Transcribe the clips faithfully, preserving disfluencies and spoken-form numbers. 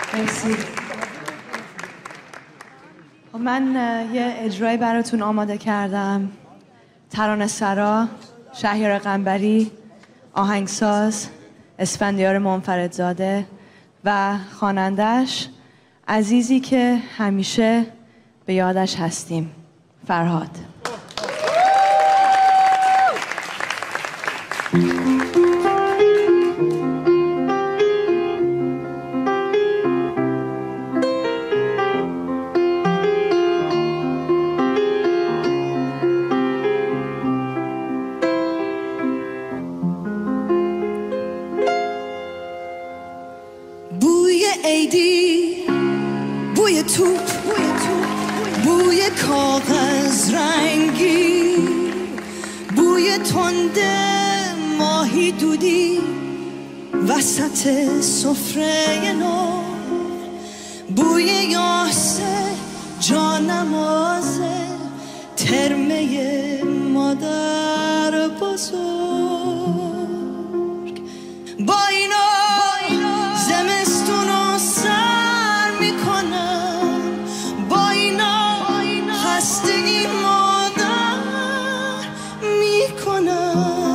مرسی. من یه اجرای براتون آماده کردم. ترانه سرا، شهریار قنبری، آهنگساز اسفندیار منفردزاده و خوانندش عزیزی که همیشه به یادش هستیم، فرهاد. بوی عیدی، بوی توپ، بوی کاغذ رنگی، بوی تند ماهی دودی وسط سفره نو، بوی یاسه جانمازه ترمه مادر بزرگ. با اینا زمستونو سر میکنم، با اینا خستگی مادر میکنم.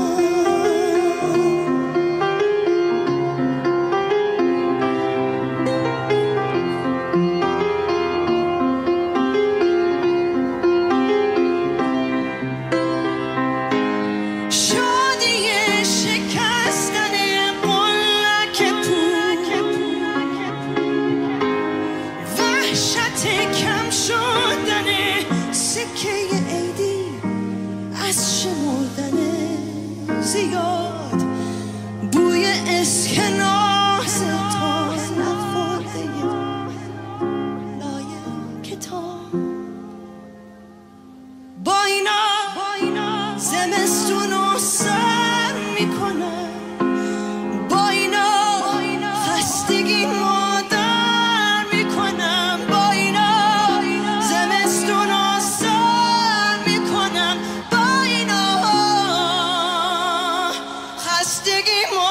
زیاد بوی اسکناس تا نخورده لای کتاب. با اینا زمستونو سر میکنم، با اینا خستگی مادر میکنم، با اینا زمستونو سر میکنم، با اینا خستگی